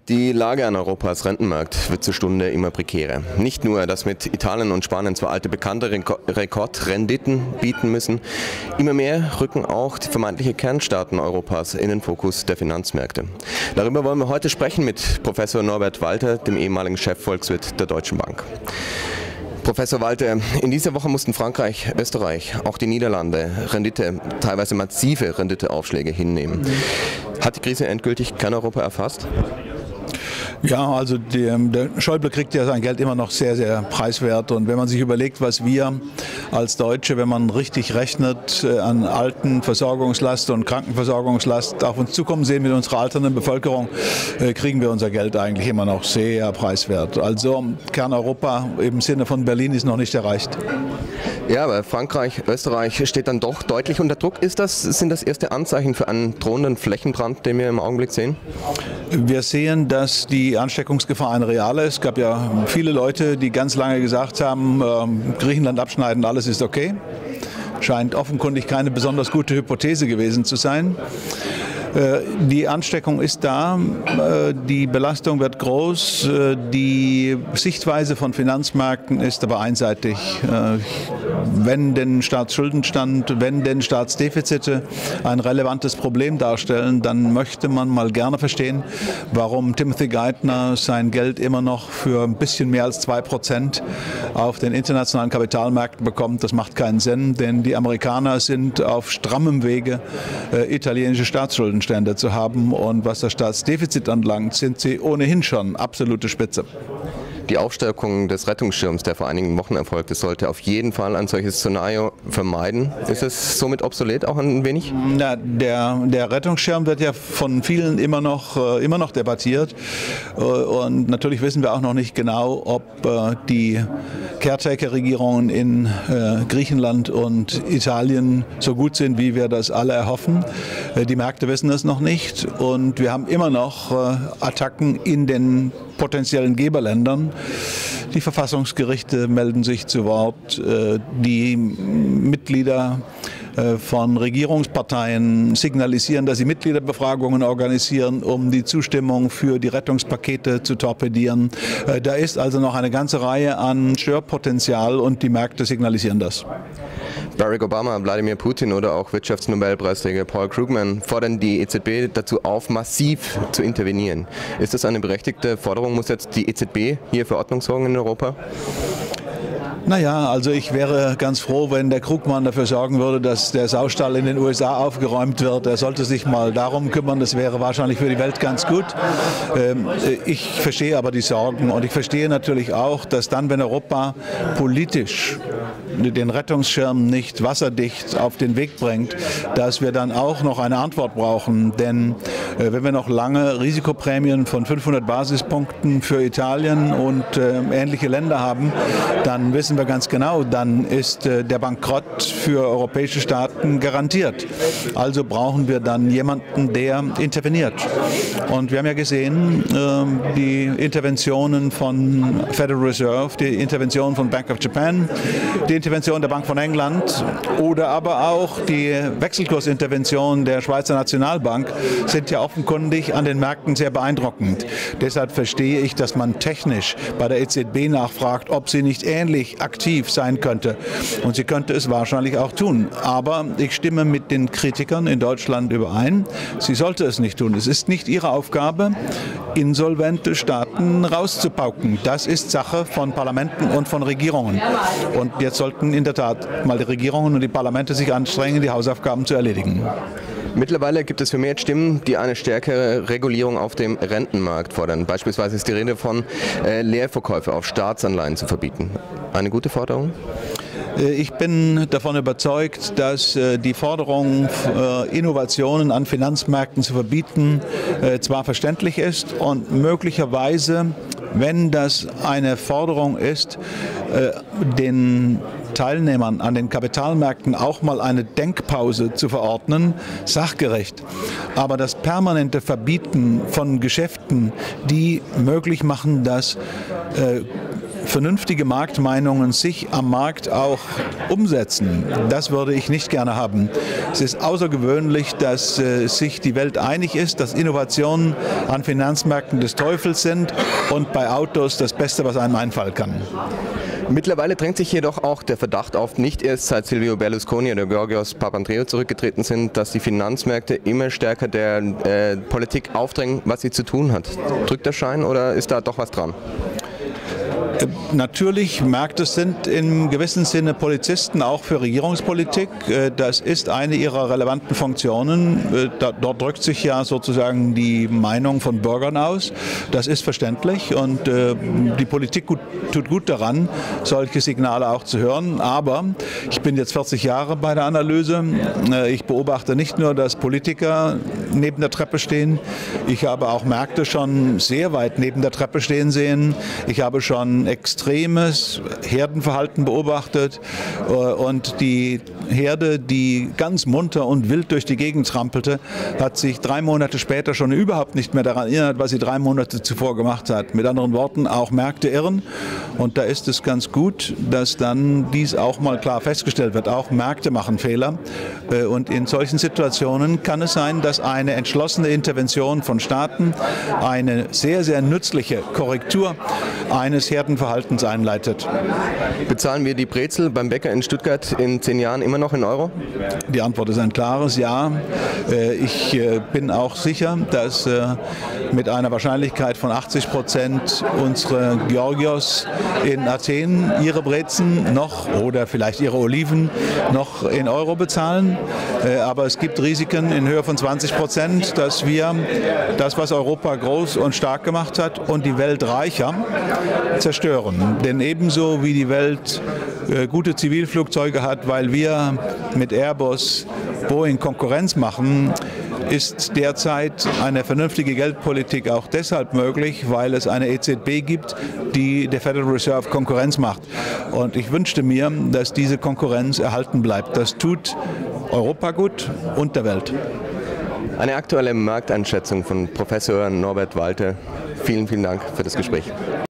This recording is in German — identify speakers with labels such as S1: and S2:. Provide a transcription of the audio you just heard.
S1: Die Lage an Europas Rentenmarkt wird zur Stunde immer prekärer. Nicht nur, dass mit Italien und Spanien zwar alte bekannte Rekordrenditen bieten müssen, immer mehr rücken auch die vermeintlichen Kernstaaten Europas in den Fokus der Finanzmärkte. Darüber wollen wir heute sprechen mit Professor Norbert Walter, dem ehemaligen Chefvolkswirt der Deutschen Bank. Professor Walter, in dieser Woche mussten Frankreich, Österreich, auch die Niederlande teilweise massive Renditeaufschläge hinnehmen. Hat die Krise endgültig Kerneuropa erfasst?
S2: Ja, also der Schäuble kriegt ja sein Geld immer noch sehr, sehr preiswert. Und wenn man sich überlegt, was wir als Deutsche, wenn man richtig rechnet, an alten Versorgungslast und Krankenversorgungslast auf uns zukommen sehen mit unserer alternden Bevölkerung, kriegen wir unser Geld eigentlich immer noch sehr preiswert. Also Kerneuropa im Sinne von Berlin ist noch nicht erreicht.
S1: Ja, aber Frankreich, Österreich steht dann doch deutlich unter Druck. Sind das erste Anzeichen für einen drohenden Flächenbrand, den wir im Augenblick sehen?
S2: Wir sehen, dass die Ansteckungsgefahr eine reale ist. Es gab ja viele Leute, die ganz lange gesagt haben, Griechenland abschneiden, alles ist okay. Scheint offenkundig keine besonders gute Hypothese gewesen zu sein. Die Ansteckung ist da, die Belastung wird groß, die Sichtweise von Finanzmärkten ist aber einseitig. Wenn denn Staatsschuldenstand, wenn denn Staatsdefizite ein relevantes Problem darstellen, dann möchte man mal gerne verstehen, warum Timothy Geithner sein Geld immer noch für ein bisschen mehr als 2% auf den internationalen Kapitalmärkten bekommt. Das macht keinen Sinn, denn die Amerikaner sind auf strammem Wege, italienische Staatsschuldenstände zu haben, und was das Staatsdefizit anlangt, sind sie ohnehin schon absolute Spitze.
S1: Die Aufstockung des Rettungsschirms, der vor einigen Wochen erfolgte, sollte auf jeden Fall ein solches Szenario vermeiden. Ist es somit obsolet auch ein wenig?
S2: Na, der Rettungsschirm wird ja von vielen immer noch debattiert, und natürlich wissen wir auch noch nicht genau, ob die Caretaker-Regierungen in Griechenland und Italien so gut sind, wie wir das alle erhoffen. Die Märkte wissen es noch nicht, und wir haben immer noch Attacken in den potenziellen Geberländern. Die Verfassungsgerichte melden sich zu Wort, die Mitglieder von Regierungsparteien signalisieren, dass sie Mitgliederbefragungen organisieren, um die Zustimmung für die Rettungspakete zu torpedieren. Da ist also noch eine ganze Reihe an Störpotenzial, und die Märkte signalisieren das.
S1: Barack Obama, Wladimir Putin oder auch Wirtschaftsnobelpreisträger Paul Krugman fordern die EZB dazu auf, massiv zu intervenieren. Ist das eine berechtigte Forderung? Muss jetzt die EZB hier für Ordnung sorgen in Europa?
S2: Naja, also ich wäre ganz froh, wenn der Krugman dafür sorgen würde, dass der Saustall in den USA aufgeräumt wird. Er sollte sich mal darum kümmern, das wäre wahrscheinlich für die Welt ganz gut. Ich verstehe aber die Sorgen, und ich verstehe natürlich auch, dass dann, wenn Europa politisch den Rettungsschirm nicht wasserdicht auf den Weg bringt, dass wir dann auch noch eine Antwort brauchen. Denn wenn wir noch lange Risikoprämien von 500 Basispunkten für Italien und ähnliche Länder haben, dann wissen wir ganz genau, dann ist der Bankrott für europäische Staaten garantiert. Also brauchen wir dann jemanden, der interveniert. Und wir haben ja gesehen, die Interventionen von Federal Reserve, die Intervention von Bank of Japan, die Intervention der Bank von England oder aber auch die Wechselkursintervention der Schweizer Nationalbank sind ja offenkundig an den Märkten sehr beeindruckend. Deshalb verstehe ich, dass man technisch bei der EZB nachfragt, ob sie nicht ähnlich aktiv sein könnte. Und sie könnte es wahrscheinlich auch tun. Aber ich stimme mit den Kritikern in Deutschland überein. Sie sollte es nicht tun. Es ist nicht ihre Aufgabe, insolvente Staaten rauszupauken. Das ist Sache von Parlamenten und von Regierungen. Und jetzt sollten in der Tat mal die Regierungen und die Parlamente sich anstrengen, die Hausaufgaben zu erledigen.
S1: Mittlerweile gibt es vermehrt Stimmen, die eine stärkere Regulierung auf dem Rentenmarkt fordern. Beispielsweise ist die Rede von Leerverkäufe auf Staatsanleihen zu verbieten. Eine gute Forderung?
S2: Ich bin davon überzeugt, dass die Forderung, Innovationen an Finanzmärkten zu verbieten, zwar verständlich ist und möglicherweise, wenn das eine Forderung ist, den Teilnehmern an den Kapitalmärkten auch mal eine Denkpause zu verordnen, sachgerecht. Aber das permanente Verbieten von Geschäften, die möglich machen, dass vernünftige Marktmeinungen sich am Markt auch umsetzen, das würde ich nicht gerne haben. Es ist außergewöhnlich, dass sich die Welt einig ist, dass Innovationen an Finanzmärkten des Teufels sind und bei Autos das Beste, was einem einfallen kann.
S1: Mittlerweile drängt sich jedoch auch der Verdacht auf, nicht erst seit Silvio Berlusconi oder Georgios Papandreou zurückgetreten sind, dass die Finanzmärkte immer stärker der Politik aufdrängen, was sie zu tun hat. Drückt der Schein oder ist da doch was dran?
S2: Natürlich, Märkte sind im gewissen Sinne Polizisten auch für Regierungspolitik. Das ist eine ihrer relevanten Funktionen. Dort drückt sich ja sozusagen die Meinung von Bürgern aus. Das ist verständlich und die Politik tut gut daran, solche Signale auch zu hören. Aber ich bin jetzt 40 Jahre bei der Analyse. Ich beobachte nicht nur, dass Politiker neben der Treppe stehen. Ich habe auch Märkte schon sehr weit neben der Treppe stehen sehen. Ich habe schon extremes Herdenverhalten beobachtet und die Herde, die ganz munter und wild durch die Gegend trampelte, hat sich 3 Monate später schon überhaupt nicht mehr daran erinnert, was sie 3 Monate zuvor gemacht hat. Mit anderen Worten, auch Märkte irren und da ist es ganz gut, dass dann dies auch mal klar festgestellt wird. Auch Märkte machen Fehler und in solchen Situationen kann es sein, dass eine entschlossene Intervention von Staaten eine sehr, sehr nützliche Korrektur eines Herdenverhaltens einleitet.
S1: Bezahlen wir die Brezel beim Bäcker in Stuttgart in 10 Jahren immer noch in Euro?
S2: Die Antwort ist ein klares Ja. Ich bin auch sicher, dass mit einer Wahrscheinlichkeit von 80% unsere Georgios in Athen ihre Brezen noch oder vielleicht ihre Oliven noch in Euro bezahlen. Aber es gibt Risiken in Höhe von 20%, dass wir das, was Europa groß und stark gemacht hat und die Welt reicher, zerstören. Denn ebenso wie die Welt gute Zivilflugzeuge hat, weil wir mit Airbus, Boeing Konkurrenz machen, ist derzeit eine vernünftige Geldpolitik auch deshalb möglich, weil es eine EZB gibt, die der Federal Reserve Konkurrenz macht. Und ich wünschte mir, dass diese Konkurrenz erhalten bleibt. Das tut Europa gut und der Welt.
S1: Eine aktuelle Markteinschätzung von Professor Norbert Walter. Vielen, vielen Dank für das Gespräch.